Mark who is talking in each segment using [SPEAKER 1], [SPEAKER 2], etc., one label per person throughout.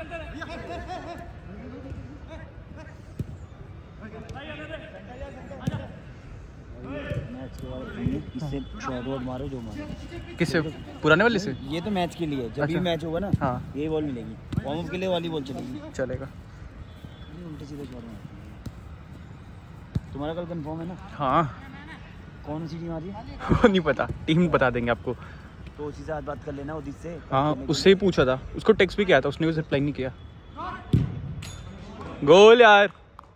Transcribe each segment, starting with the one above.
[SPEAKER 1] इससे shot what मारो जो मारो।
[SPEAKER 2] किससे? पुराने वाले से?
[SPEAKER 1] ये तो मैच के लिए, जब भी मैच होगा ना,
[SPEAKER 2] हाँ,
[SPEAKER 1] यही बॉल मिलेगी। वार्म अप के लिए वाली बॉल चलेगी।
[SPEAKER 2] चलेगा।
[SPEAKER 1] उल्टे सीधे शॉट मारते हैं। तुम्हारा कल कंफर्म है ना?
[SPEAKER 2] हाँ।
[SPEAKER 1] कौन सी टीम आ रही है?
[SPEAKER 2] नहीं पता, टीम बता देंगे आपको।
[SPEAKER 1] तो उसी से बात कर लेना, उदित से।
[SPEAKER 2] हाँ, उससे ही पूछा था, उसको टेक्स्ट भी किया था, उसने भी रिप्लाई नहीं किया। गोल यार,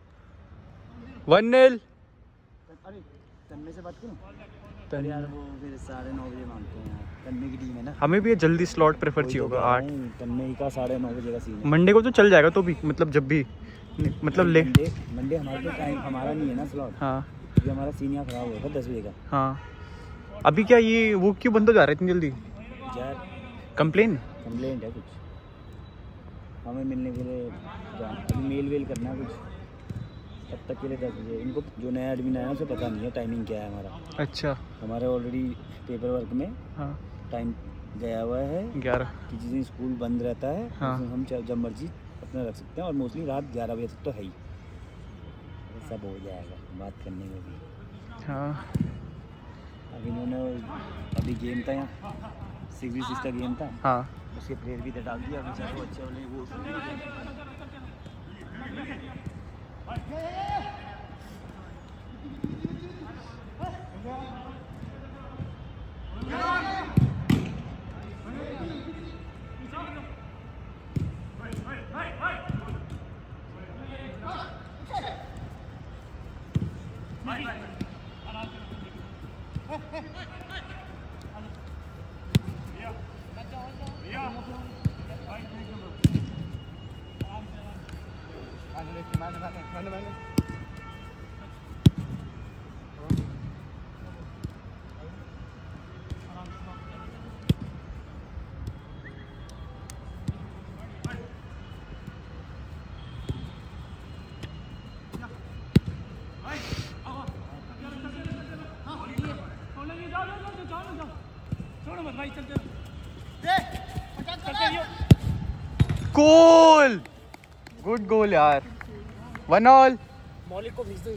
[SPEAKER 2] 1-0।
[SPEAKER 1] अरे तन्मय से बात करूं? यार वो फिर 9:30 बजे मांगते हैं यार, तन्मय की टीम है ना।
[SPEAKER 2] हमें भी जल्दी स्लॉट प्रेफर चाहिए होगा। 8
[SPEAKER 1] तन्मय का 9:30 बजे का सीन है।
[SPEAKER 2] मंडे को तो चल जाएगा, तो भी मतलब जब भी मतलब ले
[SPEAKER 1] मंडे हमारे तो टाइम हमारा नहीं है ना स्लॉट। हाँ, क्योंकि हमारा सीन यहाँ खराब हुआ था 10 बजे का।
[SPEAKER 2] हाँ, अभी क्या ये वो क्यों बंद हो जा रहा है इतनी जल्दी?
[SPEAKER 1] यार
[SPEAKER 2] कंप्लेंट
[SPEAKER 1] है कुछ, हमें मिलने के लिए अभी मेल वेल करना है कुछ, तब तक के लिए 10 बजे। इनको जो नया एडमिन आया है उसे पता नहीं है टाइमिंग क्या है हमारा। अच्छा, हमारे ऑलरेडी पेपर वर्क में हाँ टाइम गया हुआ है 11 कि जिस दिन स्कूल बंद रहता है हाँ, हम जब मर्जी अपना रख सकते हैं, और मोस्टली रात 11 बजे तक तो है ही। सब हो जाएगा बात करने में भी। हाँ, अब इन्होंने अभी गेम था यहाँ 6v6 का गेम था हाँ, उसके प्लेयर भी डाल दिया बेचारे वो अच्छे वाले वो।
[SPEAKER 2] गोल, गुड गोल यार, 1-1।
[SPEAKER 1] मौलिक को भेज दो।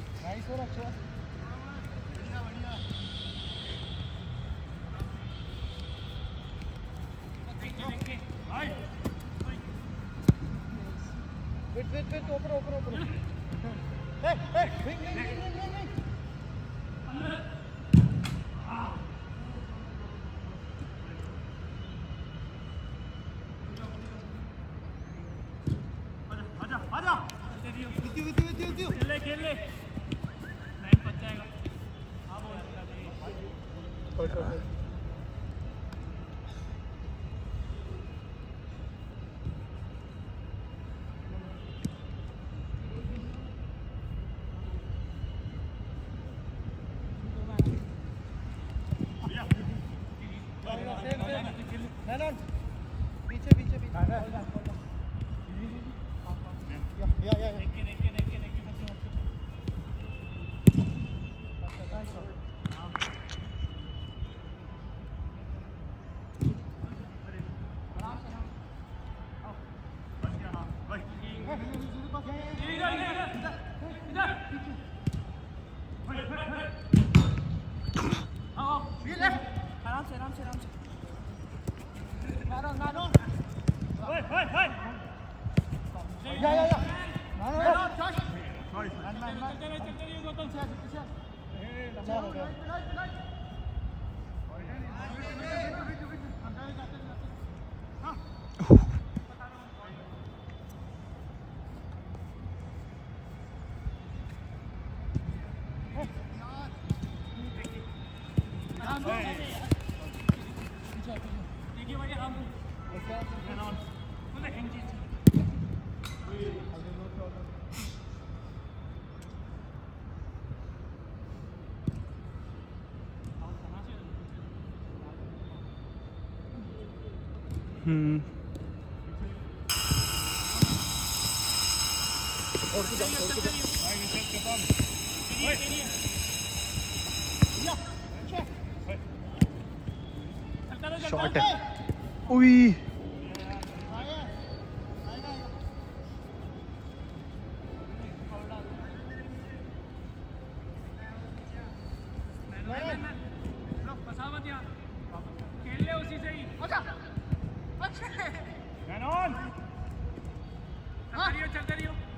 [SPEAKER 2] शॉट है, उई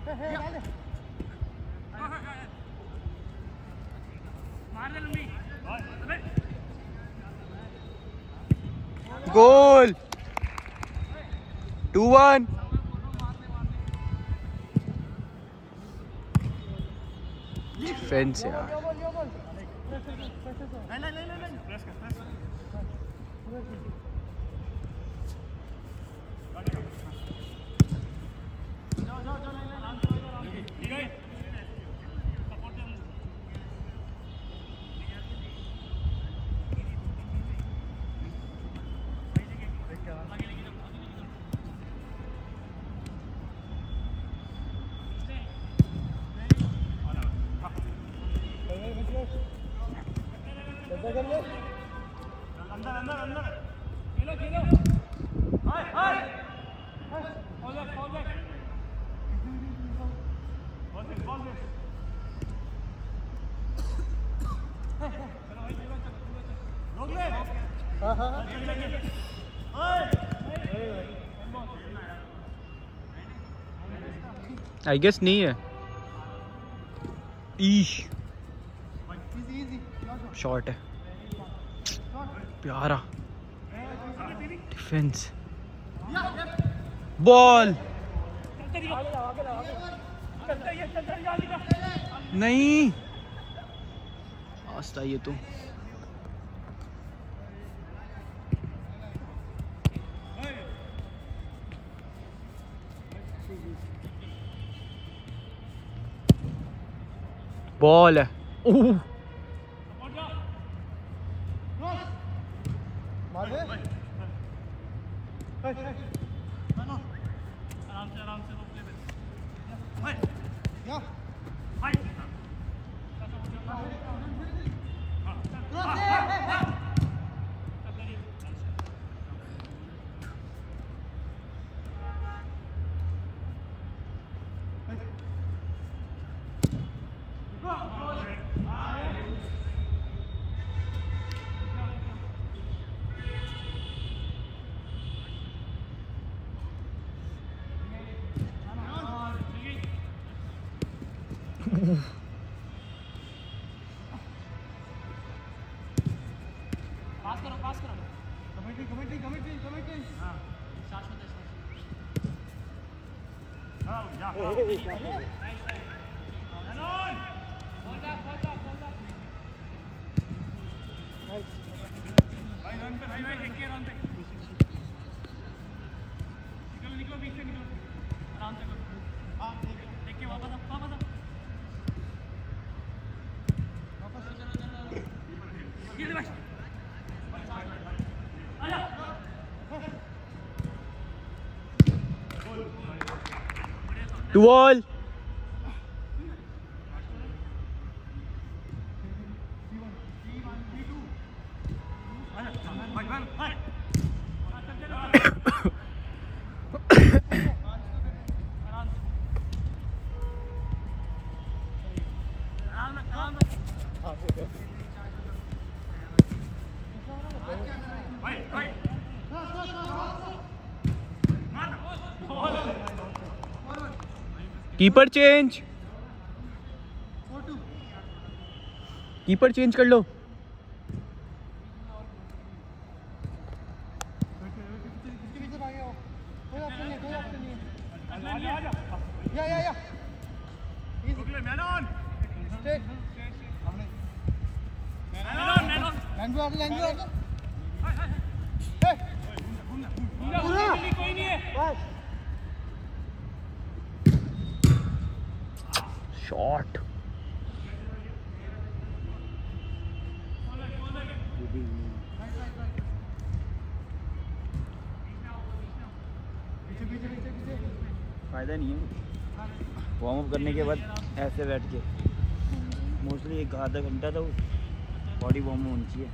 [SPEAKER 2] गोल 2-1 डिफेंस यार। आई गेस नहीं है। ईश शॉट है प्यारा डिफेंस बॉल नहीं आस्ता ये तो बॉल है।
[SPEAKER 3] पास करो कमेटी हां शाश्वत हां जा भाई रन पे भाई एक के रन पे निकलो बीच से निकलो आराम से करो हां देख के वापस ये ले भाई आजा
[SPEAKER 2] टू ऑल कीपर चेंज कर लो। शॉट
[SPEAKER 1] फायदा नहीं है वार्म अप करने के बाद ऐसे बैठ के मोस्टली एक आधा घंटा तो बॉडी वार्म होनी चाहिए।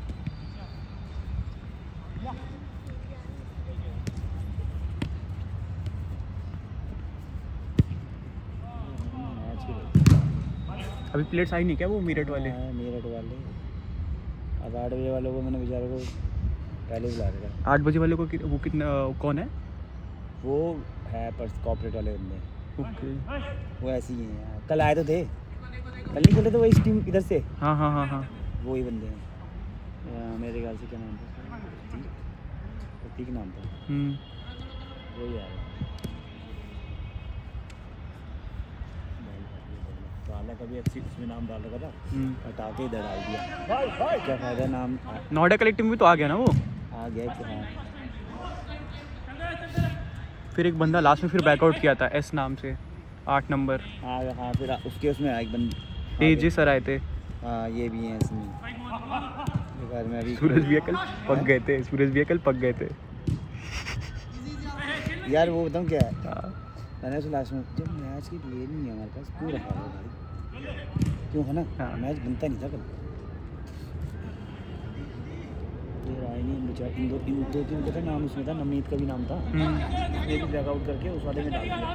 [SPEAKER 2] अभी प्लेट्स आई नहीं क्या वो मेरठ वाले?
[SPEAKER 1] मेरठ वाले अब 8 बजे वालों को मैंने बेचारे को पहले बुला रखा है।
[SPEAKER 2] 8 बजे वाले को वो कितना कौन है?
[SPEAKER 1] वो है पर कॉर्पोरेट वाले बंदे
[SPEAKER 2] ओके।
[SPEAKER 1] वो ऐसे ही हैं यार। कल आए तो थे, कल नहीं खोले तो वही टीम इधर से,
[SPEAKER 2] हाँ हाँ हाँ हाँ।
[SPEAKER 1] वो ही बंदे हैं। मेरे ख्याल से क्या नाम था, प्रतीक नाम था, वही आया। डाला कभी अच्छी उसमें नाम डाल रखा था, हटा के इधर डाल दिया। क्या फायदा, नाम
[SPEAKER 2] नोएडा कलेक्टिव में तो आ गया ना वो,
[SPEAKER 1] आ गया कि हाँ।
[SPEAKER 2] फिर एक बंदा लास्ट में फिर बैकआउट किया था एस नाम से, 8 नंबर।
[SPEAKER 1] हाँ फिर उसके उसमें एक बंद
[SPEAKER 2] एजे सर आए थे।
[SPEAKER 1] हाँ ये भी हैं इसमें। में अभी
[SPEAKER 2] सूरज भी कल पक गए थे, सूरज भी कल पक गए थे
[SPEAKER 1] यार। वो बताऊँ क्या है, मैंने उसे लास्ट में जब मैच की प्लेयर नहीं है हमारे पास, क्यों रखा है भाई, क्यों है ना। मैच बनता नहीं था कल, आए नहीं बेचारा। इन दो तीन का था नाम, उसमें था नवनीत का भी नाम था, उसने भी बैकआउट करके उस वाले में डाल दिया।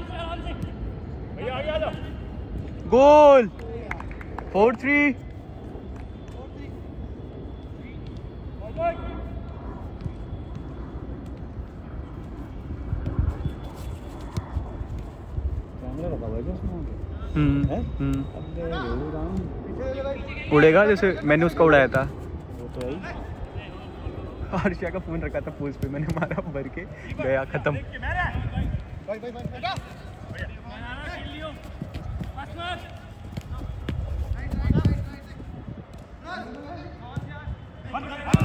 [SPEAKER 2] गोल 4-3।
[SPEAKER 1] कैमरा लगा हुआ है क्या उसमें?
[SPEAKER 2] उड़ेगा जैसे मैंने उसका उड़ाया था।
[SPEAKER 1] वो तो है।
[SPEAKER 2] हर्षा का फोन रखा था पोस्ट पे, मैंने मारा, भर के गया, खत्म।
[SPEAKER 3] बंद कर